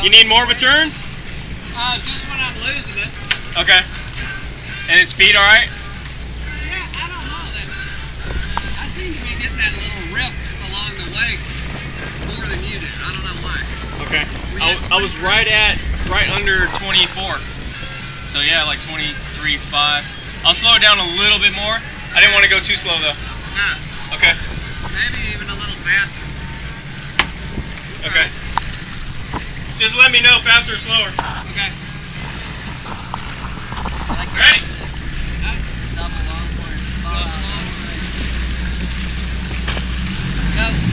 You need more of a turn? Just when I'm losing it. Okay. And its speed all right? Yeah, I don't know that. I seem to be getting that little rip along the wake more than you do. I don't know why. Okay. I was right under 24. So yeah, like 23.5. I'll slow it down a little bit more. I didn't want to go too slow though. Nah. Okay. Maybe even a little faster. Okay. Just let me know faster or slower. Okay. Like ready? Double long point. Go.